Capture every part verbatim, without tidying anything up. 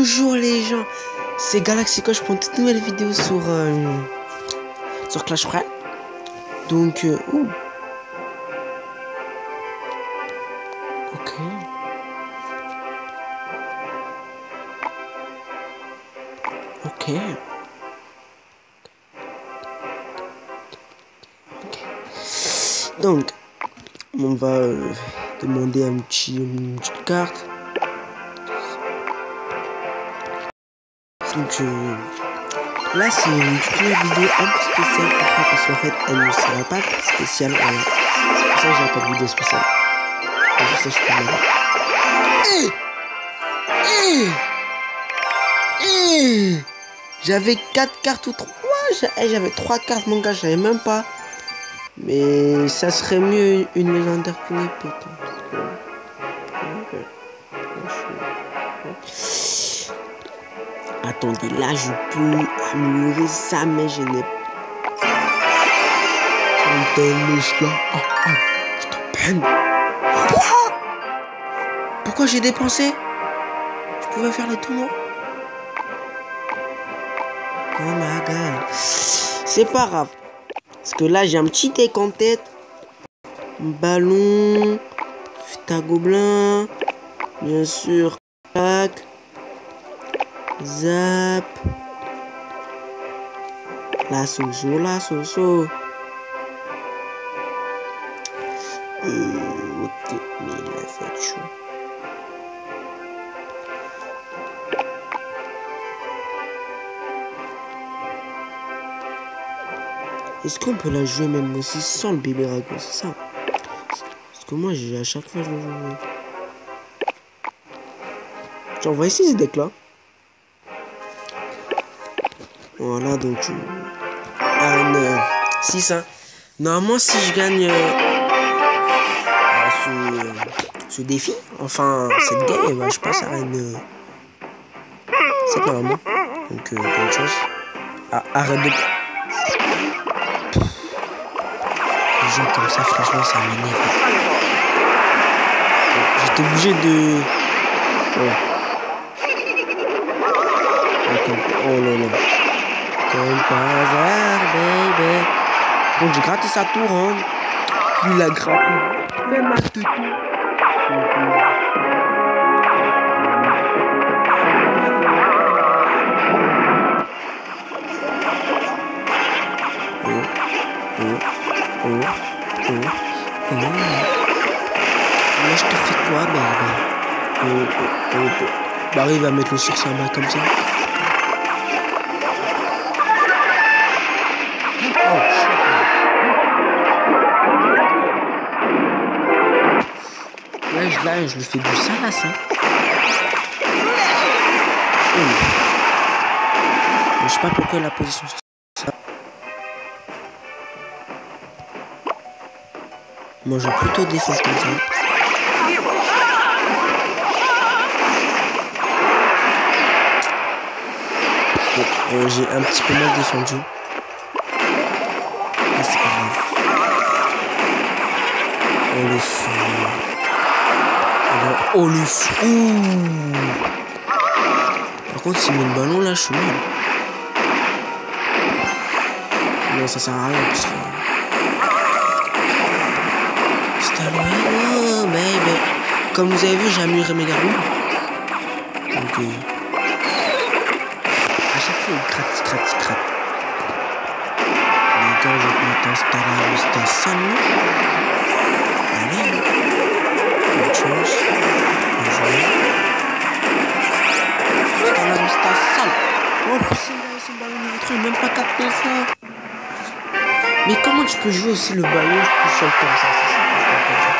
Bonjour les gens, c'est Galaxy Coach pour une toute nouvelle vidéo sur, euh, sur Clash Royale. Donc, euh, ouh. Ok. Ok. Ok. Donc, on va euh, demander un petit, une petite carte. Donc, euh, là, c'est une petite vidéo un peu spéciale. Pourquoi? Parce qu'en fait, elle ne sera pas spéciale. Voilà. C'est pour ça que j'ai pas de vidéo spéciale. Et je sais, je suis pas mal. Hey hey hey J'avais quatre cartes ou trois. J'avais trois cartes, mon gars. Je savais même pas. Mais ça serait mieux une légendaire qu'une épée. Attendez, là je peux améliorer ça, mais je n'ai pas. Ah, ah, peine. Pourquoi j'ai dépensé? Je pouvais faire le tournoi. Oh my god. C'est pas grave. Parce que là j'ai un petit deck en tête. Ballon. Futa gobelin. Bien sûr. Tac. Zap. La soso, la soso. Euh, ok, mais il a fait chaud. Est-ce qu'on peut la jouer même aussi sans le bébé dragon? C'est ça. Parce que moi, j'ai à chaque fois, je le joue. Tiens, on va essayer ce deck là. Voilà, donc. Euh, arène euh, six. Hein. Normalement, si je gagne euh, ce, ce défi, enfin, cette game, bah, je passe à arène euh, sept normalement. Donc, euh, bonne chance. Ah, arrête de. Les gens comme ça, franchement, ça m'énerve. J'étais obligé de. Voilà. Oh là là. Comme par hasard, baby. Donc j'ai gratté sa tour, hein. Lui, il a gratté. Même ma tête. Oh, oh, oh, oh, oh. Moi, je te fais quoi, baby? Oh, oh, oh, oh. Bah, il va mettre le sur sa main comme ça. Oh, là, je, là, je lui fais du salace, hein. Oh. Je sais pas pourquoi la position sur ça. Moi, je vais plutôt défendre comme ça. Bon, euh, j'ai un petit peu mal défendu. Mais c'est pas grave. Oh le fou. Oh le fou. Par contre, s'il met le ballon là, je suis mal. Non, ça sert à rien parce que. C'est à l'heure, baby. Comme vous avez vu, j'ai amélioré mes garous. Donc, euh... à chaque fois, il gratte, il gratte, il gratte. Les gars, je vais te mettre un stade, c'était ça, non? Allez, bonne chance. Bonne journée. Stade, c'était sale. Oh, c'est là, c'est le ballon niveau trois, même pas capté ça. Mais comment tu peux jouer aussi le ballon tout seul comme ça? C'est ça que je comprends pas.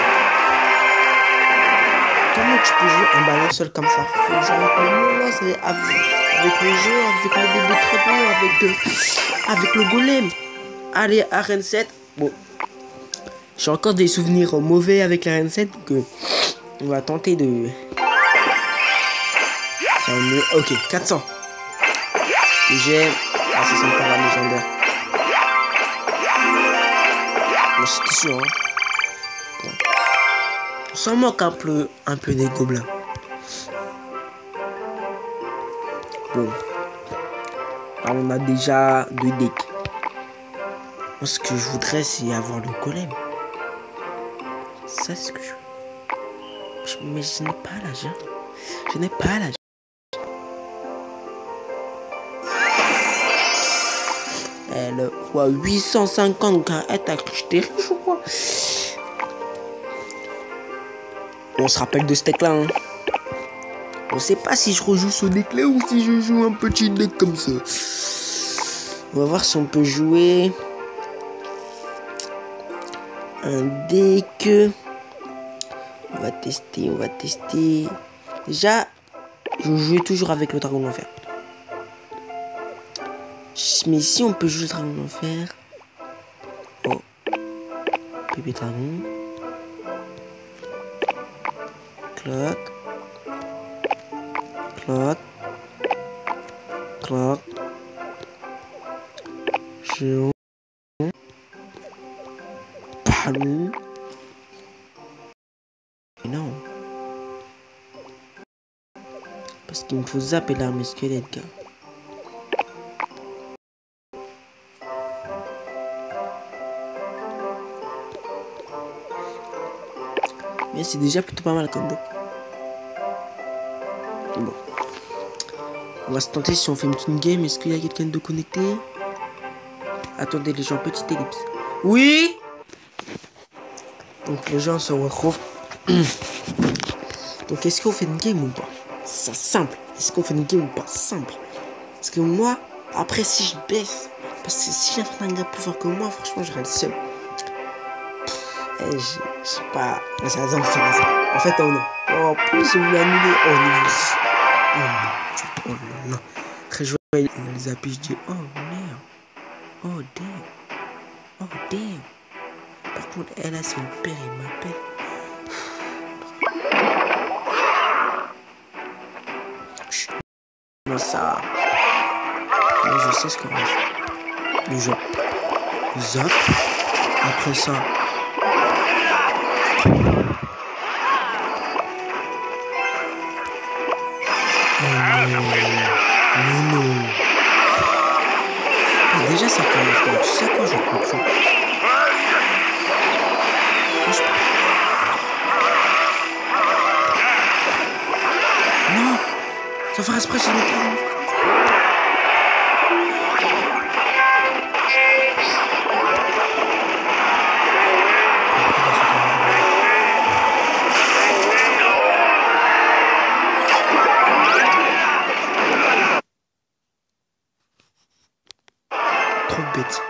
Comment tu peux jouer un ballon seul comme ça? Faut jouer avec le molosse, avec, avec le jeu, avec le bébé dragon, avec, euh, avec le golem. Allez, arène sept. Bon. J'ai encore des souvenirs mauvais avec la arène sept. Donc, euh, on va tenter de. Ça va mieux. Ok, quatre cents. J'ai. Ah, ça sent pas la légendaire. Mais c'était sûr, hein. Bon. On s'en moque un peu, un peu des gobelins. Bon. Là, on a déjà deux decks. Moi, ce que je voudrais, c'est avoir le golem. Ça, c'est ce que je veux. Mais je n'ai pas l'âge. Je n'ai pas l'âge. Elle, ouais, huit cent cinquante K. T'as cru que j'étais riche ou quoi? On se rappelle de ce deck là. Hein. On sait pas si je rejoue ce deck là ou si je joue un petit deck comme ça. On va voir si on peut jouer un deck. On va tester, on va tester. Déjà, je jouais toujours avec le dragon d'enfer. Mais si on peut jouer le dragon d'enfer. Oh. Bébé dragon. Clock. Clock. Clock. Géant. Palou. Non. Parce qu'il me faut zapper l'arme squelette, gars. Mais c'est déjà plutôt pas mal comme deck. Bon. On va se tenter si on fait une petite game. Est-ce qu'il y a quelqu'un de connecté? Attendez les gens, petite ellipse. Oui. Donc les gens se retrouvent. Donc est-ce qu'on fait une game ou pas? C'est simple. Est-ce qu'on fait une game ou pas? Simple. Parce que moi, après si je baisse, parce que si j'affronte un gars plus fort que moi, franchement j'aurais le seul. Eh, je sais pas. Mais c'est raison, c'est raison. En fait, oh non. Oh, je voulais annuler. Oh, niveau six. Oh mon dieu. Oh là là. Très joyeux. Il a les appuis. Je dis, oh merde. Oh damn. Oh damn. Par contre, elle a son père, il m'appelle. Moi, ça. Moi, je sais ce qu'on va faire. Déjà. Zap. Après ça. Non, non. Déjà, ça commence. Tu sais quoi, je comprends. Non. Ça fera exprès, c'est le temps. Trop bête.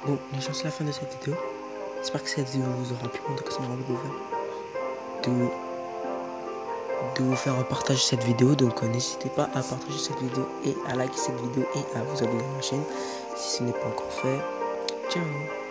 Bon, les gens, c'est la fin de cette vidéo. J'espère que cette vidéo vous aura plu. En tout cas, ça m'aura de, de vous faire partager cette vidéo. Donc, euh, n'hésitez pas à partager cette vidéo et à liker cette vidéo et à vous abonner à ma chaîne si ce n'est pas encore fait. Ciao.